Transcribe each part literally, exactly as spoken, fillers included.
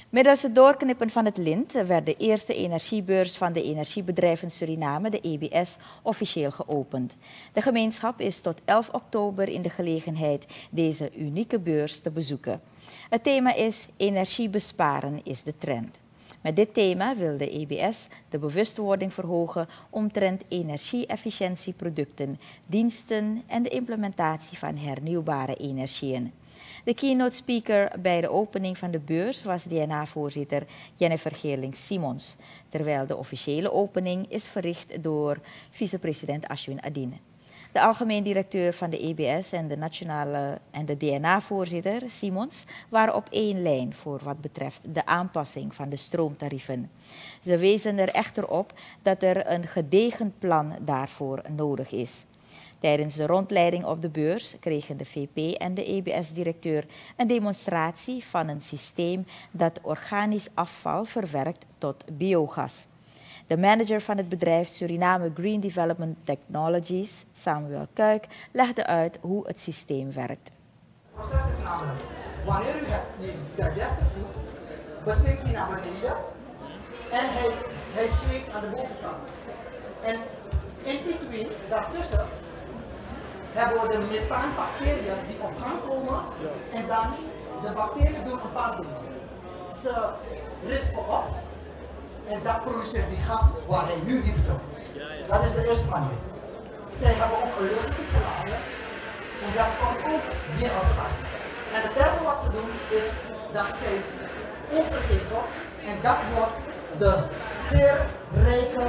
Middels het doorknippen van het lint werd de eerste energiebeurs van de Energiebedrijven Suriname, de E B S, officieel geopend. De gemeenschap is tot elf oktober in de gelegenheid deze unieke beurs te bezoeken. Het thema is energie besparen is de trend. Met dit thema wil de E B S de bewustwording verhogen omtrent energie-efficiëntieproducten, diensten en de implementatie van hernieuwbare energieën. De keynote speaker bij de opening van de beurs was D N A-voorzitter Jennifer Geerling-Simons, terwijl de officiële opening is verricht door vicepresident Ashwin Adine. De algemeen directeur van de E B S en de nationale en de D N A-voorzitter Simons waren op één lijn voor wat betreft de aanpassing van de stroomtarieven. Ze wezen er echter op dat er een gedegen plan daarvoor nodig is. Tijdens de rondleiding op de beurs kregen de V P en de E B S-directeur een demonstratie van een systeem dat organisch afval verwerkt tot biogas. De manager van het bedrijf Suriname Green Development Technologies, Samuel Kuik, legde uit hoe het systeem werkt. Het proces is namelijk, wanneer u het digester voert, bezinkt hij naar beneden en hij, hij zweeft aan de bovenkant. En in between, daartussen, hebben we de methaanbacteriën die op gang komen en dan de bacteriën doen een paar dingen. Ze rispen op en dat produceert die gas waar hij nu hier vult. Dat is de eerste manier. Zij hebben ook een luchtwisselage en dat komt ook hier als gas. En het derde wat ze doen is dat zij overgeven en dat wordt de zeer rijke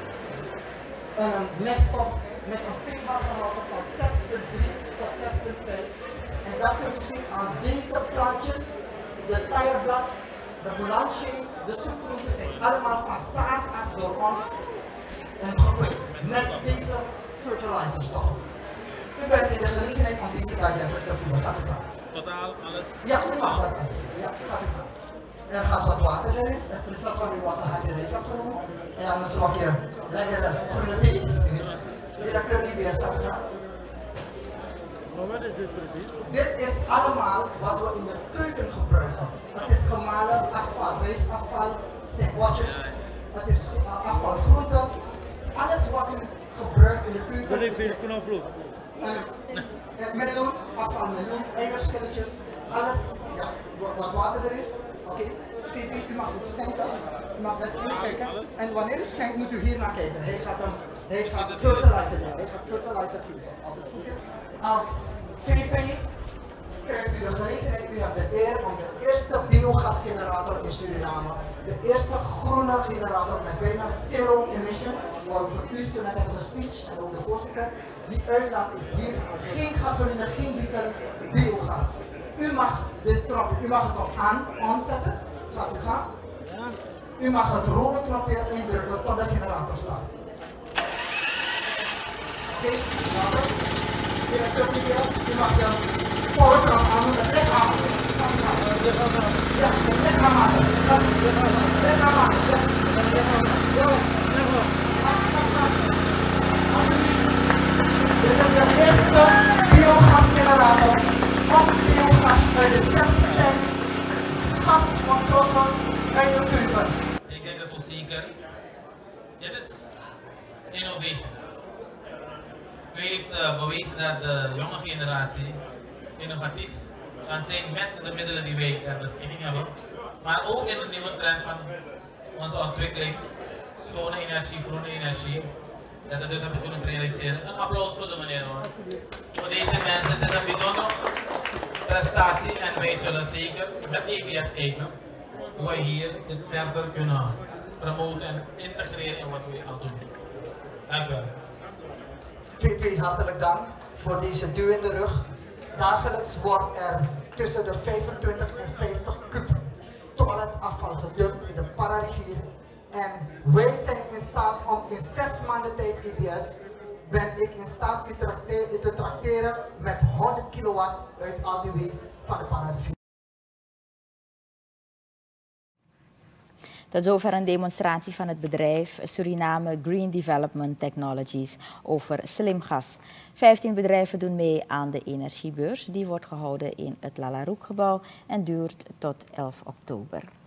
uh, meststof met een pH-gehalte van zes komma drie tot zes komma vijf. En dat kunt u zien aan deze plantjes, de taaienblad, de boulange, de zoetgroenten zijn allemaal van zaad af door ons en gekweekt met deze fertilizerstoffen. U bent in de gelegenheid om deze digester te voeden. Gaat u gaan? Totaal alles? Ja, u mag dat alles. Ja, gaat u gaan. Er gaat wat water erin, het is precies van u wat de happy race hebt genomen. En dan een slokje lekkere groene thee. Directeur E B S, gaat u gaan? Maar wat is dit precies? Dit is allemaal wat we in de keuken gebruiken. Het is gemalen afval, rijstafval, sandwiches, het is afval groenten. Alles wat u gebruikt in de keuken. Wat heeft veel knoflook? Het meloen, afval meloen, eierschilletjes, alles, ja, wat water erin. Oké, okay. P P, u mag ook schenken, u mag dat inschenken. En wanneer u schenkt moet u hier naar kijken. Hij gaat hem, hij gaat fertilizer doen, hij gaat fertilizer geven, als het goed is. Als V P krijgt u de gelegenheid, u hebt de eer om de eerste biogasgenerator in Suriname, de eerste groene generator met bijna zero emission, waarover u zo net hebt gespeech en ook de voorzitter, die uitlaat is hier, geen gasoline, geen diesel, biogas. U mag dit knopje, u mag het op aan, aanzetten, gaat u gaan. U mag het rode knopje indrukken tot de generator staat. Oké, okay, directeur P B S, u mag de powerknop aan doen, het licht aan. Ja, het licht aanmaken. Licht aanmaken. Dit is de eerste biogasgenerator op biogas uit de septic tank. Gas ontrokken uit de keuken. Ik denk dat we zeker. Dit is innovation. U heeft uh, bewezen dat de jonge generatie innovatief kan zijn met de middelen die wij ter beschikking hebben. Maar ook in de nieuwe trend van onze ontwikkeling, schone energie, groene energie, dat we dit hebben kunnen realiseren. Een applaus voor de meneer hoor. Voor deze mensen, het is een bijzondere prestatie en wij zullen zeker met E B S kijken hoe wij hier dit verder kunnen promoten en integreren in wat we al doen. Dank u wel. V P, hartelijk dank voor deze duw in de rug. Dagelijks wordt er tussen de vijfentwintig en vijftig kub toiletafval gedumpt in de Pararivier. En wij zijn in staat om in zes maanden tijd, E B S, ben ik in staat u te tracteren met honderd kilowatt uit al die waste van de Pararivier. Tot zover een demonstratie van het bedrijf Suriname Green Development Technologies over slim gas. Vijftien bedrijven doen mee aan de energiebeurs. Die wordt gehouden in het Lalaroek-gebouw en duurt tot elf oktober.